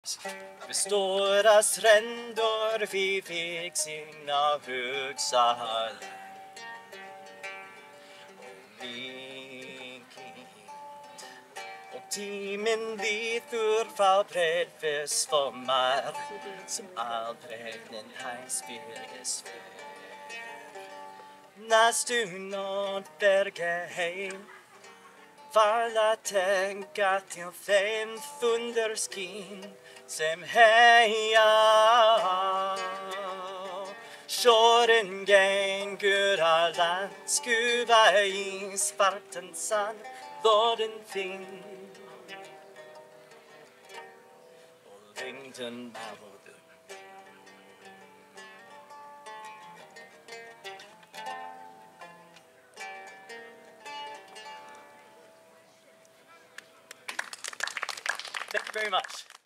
Vid stora stränder vi fick sina högsalar och viking. Och timmen litur fall bredvid sommar som aldrig en hejspilles för. När stund berge hem Falla tänka till fem thunderskin som heja Sjåren gängur land skuva i sparten sand då den fin och längden mavod. Thank you very much.